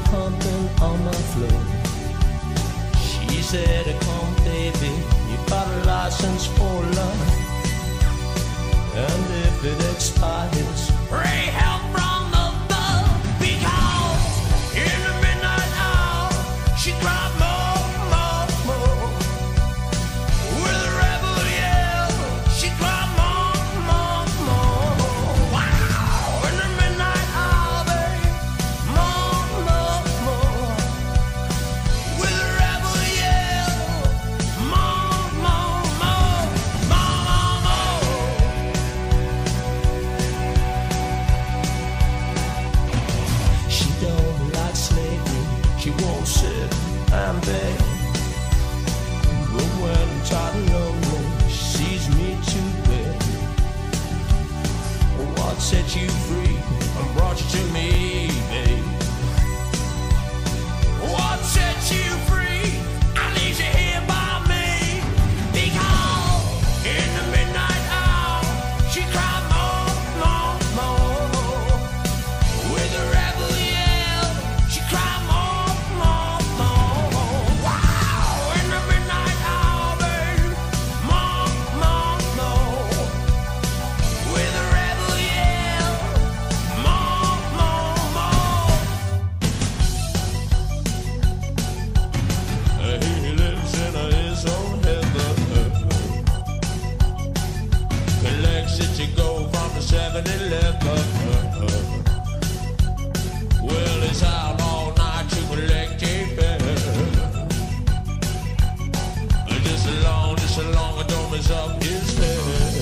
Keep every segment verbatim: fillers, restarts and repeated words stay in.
pumping on my floor. She said, come baby, you got a license for love, and if it expires, pray help from above. Because in the midnight hour, she cried more, more, more. With a rebel yell, she cried more, more, more. Wow! In the midnight hour, babe, more, more, more. With a rebel yell, more, more, more, more, more. She don't like slavery, she won't sit and beg. But when I'm tired and lonely, she sees me to bed. What set you free and brought you to me, babe? What set you free and leaves you here by me? Because in the midnight hour, she cried more, more, more. With a rebel yell, she cried more, more, more. Wow! In the midnight hour, babe, more, more, more. With a rebel yell, more, more, more. He lives in his own heaven. Collects it to go from the seven eleven. Well, it's out all night to collect a fare. Just along, just along, a dome is up his head.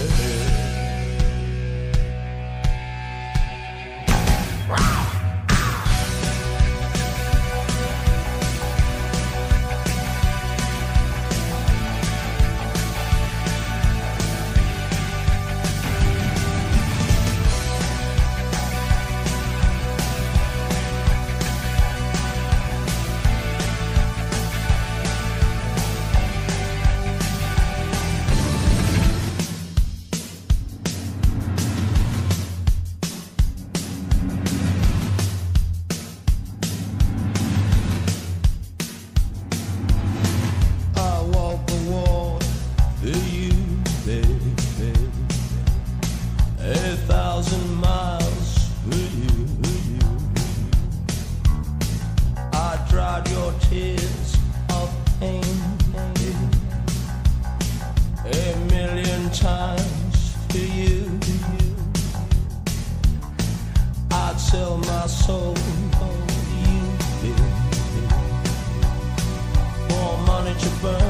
I walk the wall for you, baby. A thousand miles for you, you. I dried your tears of pain a million times for you. I'd sell my soul for you, baby. For money to burn